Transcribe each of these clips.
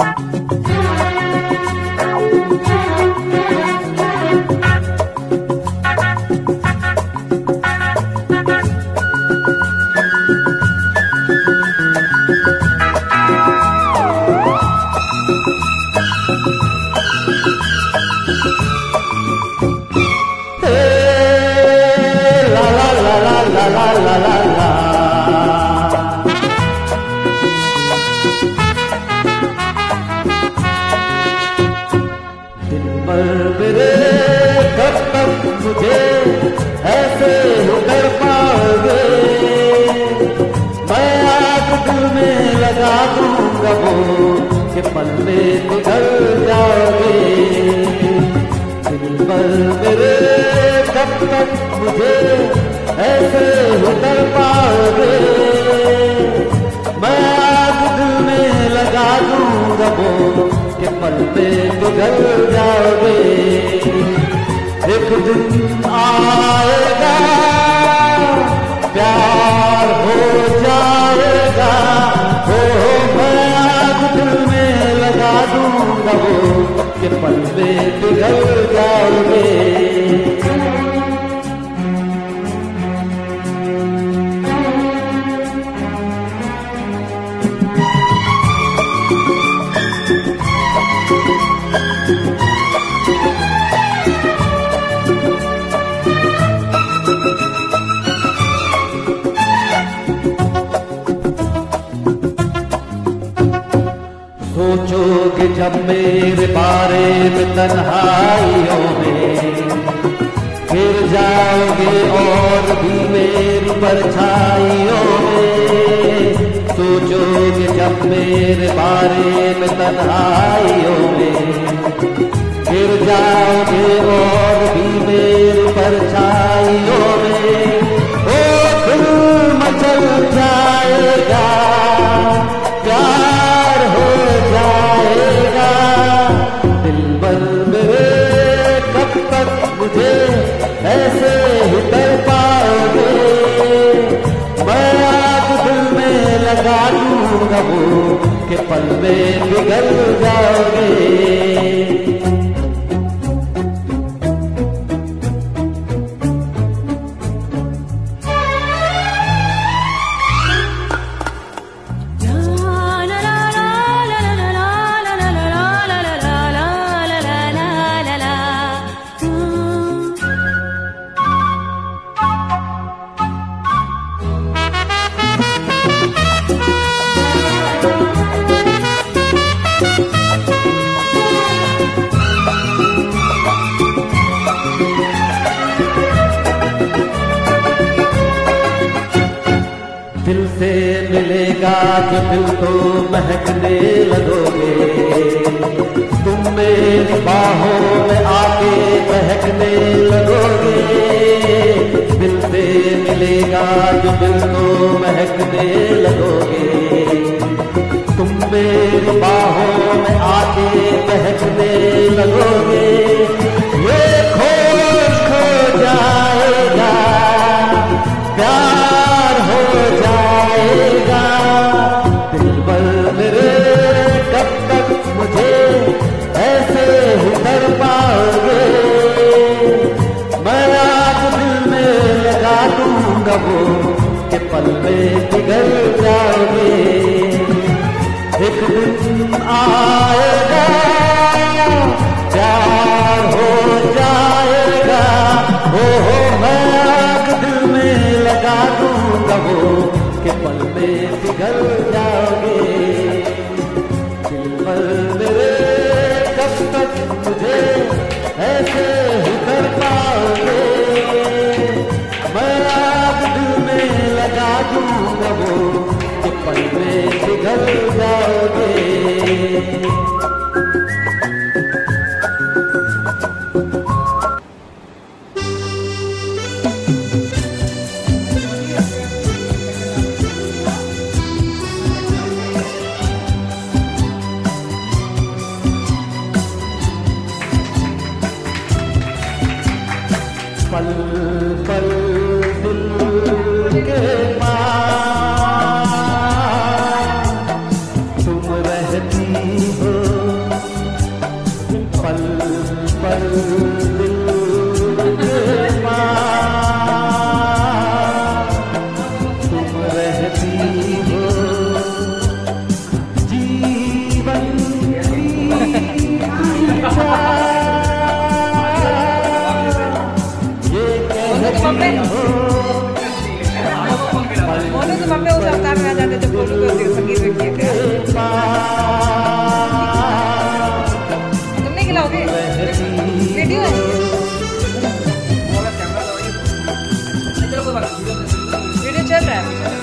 सोचोगे जब मेरे बारे में तन्हाइयों में, फिर जाओगे और भी मेरी परछाइयों में। सोचोगे जब मेरे बारे में तन्हाइयों में, फिर जाओगे और भी मेरी परछाइयों में। ओ दिल मचल जाएगा, प्यार हो जाएगा। दिलबर मेरे कब तक मुझे ऐसे ही तड़पाओगे? मैं आग दिल में लगा दूंगा वो कि पल में पिघल जाओगे। दिल से मिलेगा जो दिल तो महकने लगोगे। तुम मेरी बाहों में आके बहकने लगोगे। दिल से मिलेगा जो दिल तो महकने लगोगे। तुम मेरी बाहों में आके बहकने लगोगे। ये खोज खो जाएगा, प्यार हो जाएगा। दिलबर मेरे कब तक मुझे ऐसे ही तड़पाओगे? मैं आग दिल में लगा दूंगा वो कि पल में पिघल जाओगे। एक दिन आएगा, प्यार हो जाएगा। हो मैं आग दिल में लगा दूंगा वो कि पल में पिघल जाओगे। दिलबर मेरे कब तक मुझे ऐसे ही तड़पाओगे? मैं आग दिल में लगा दूंगा वो कि पल में पिघल जाओगे। पल पल दिल के पास तुम रहती हो। मोनू तो मम्मी उस अवतार में आ जाते जब मोनू को संगीत में किए थे। तुम नहीं खिलाओगे? वीडियो है? वीडियो चल रहा है।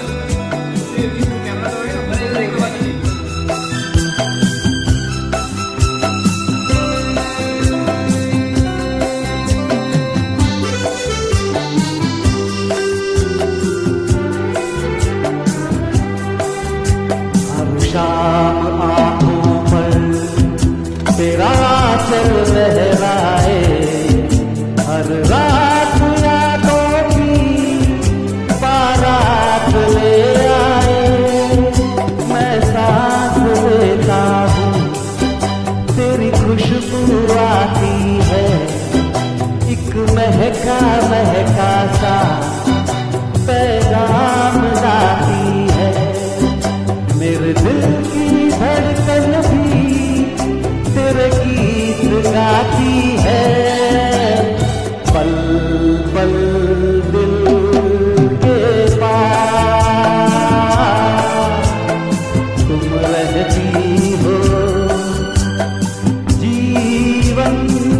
शाम आँखों पर तेरा चल लहराए, हर रात यादों की बारात ले आए। मैं सांस लेता हूँ तेरी खुशबू आती है, एक महका महका सा पैगाम लाती है। मेरे दिल की धड़कन भी तेरे गीत गाती है। पल पल दिल के पास तुम रहती हो, जीवन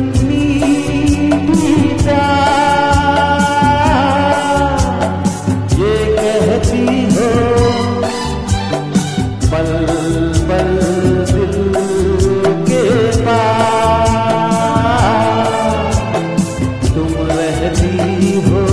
मीठी प्यार ये कहती हो। पल पल दिल के पास तुम रहती हो।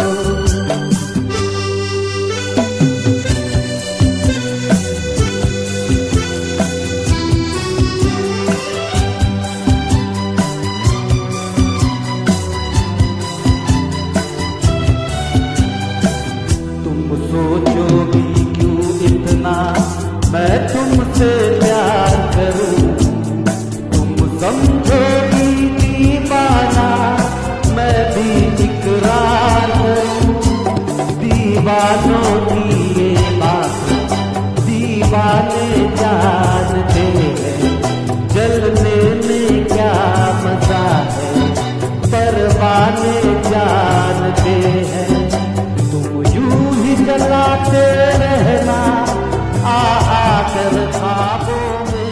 तुम सोचोगी क्यों इतना मैं तुमसे प्यार करूं, तुम समझोगी दीवाना मैं भी इकरार करूं। दीवानों की ये बात दीवाने जानते हैं, जलने में क्या मजा है परवाने जानते हैं। तुम यूं ही जलाते रहना आकर ख्वाबों में।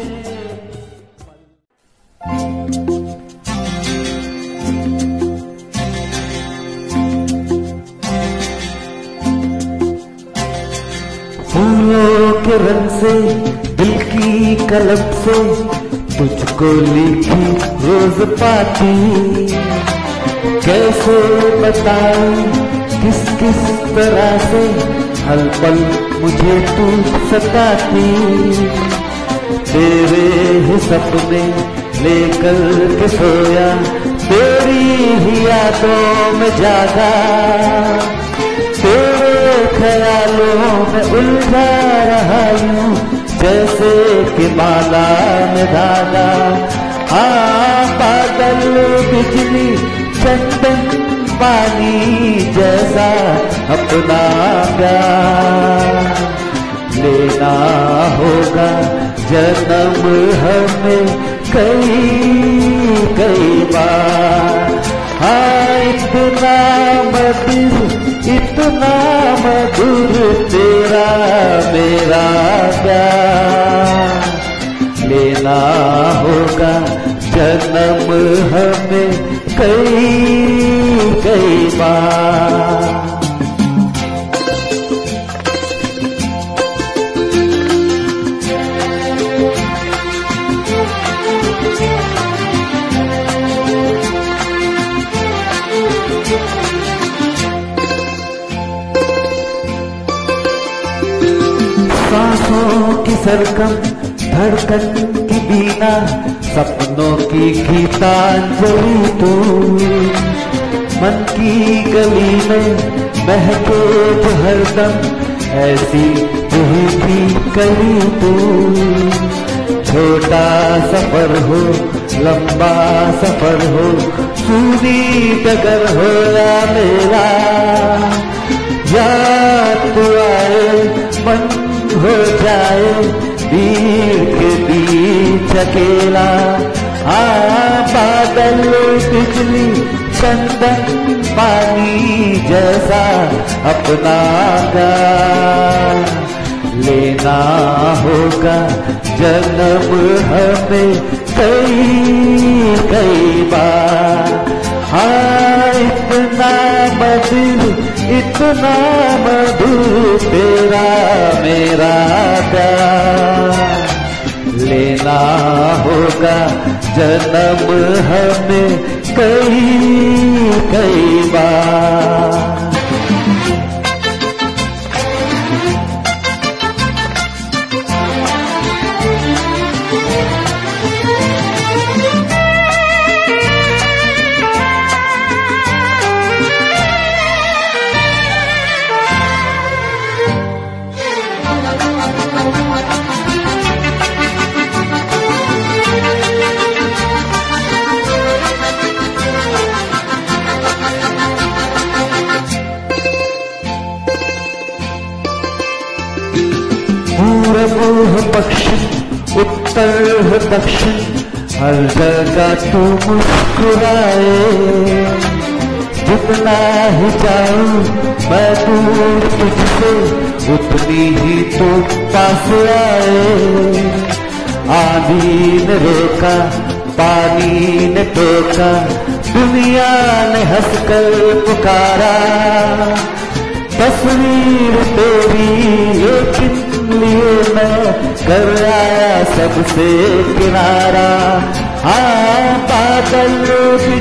फूलों के रंग से दिल की कलम से तुझको लिखी रोज पाती, कैसे बताऊं किस किस तरह से हर पल मुझे तू सताती। तेरे ही सपने लेकर के सोया, तेरी ही यादों में जागा, तेरे ख्यालों में उलझा रहा यूं जैसे कि माला में धागा। हाँ बादल बिजली चंदन पानी जैसा अपना प्यार लेना होगा जन्म हमें कई कई बार। हाँ इतना मधुर तेरा मेरा प्यार लेना होगा जन्म हमें कई कई बार। सांसों की सरगम धड़कन की बीना, सपनों की गीतांजलि तू, मन की गली में महके जो हरदम ऐसी रूह की कली तू। छोटा सफर हो लंबा सफर हो, सूरी डगर हो या मेरा, याद तो आए मन हो जाए भीड़ के बीच अकेला। बादल बिजली चंदन पानी जैसा अपनागा। लेना होगा जन्म हमें कई कई बार। हाँ इतना मधुर इतना मधुर तेरा मेरा प्यार। लेना होगा जन्म हमें कई कई बार। पूरब हो पश्चिम उत्तर हो दक्षिण हर जगह तू मुस्कुराए। जितना ही जाऊं मैं दूर तुझसे उतनी ही तो पास आए। आंधी ने रोका पानी ने टोका दुनिया ने हंसकर पुकारा। तस्वीर तेरी एक लिए मैं कर आया सबसे किनारा। हाँ बादल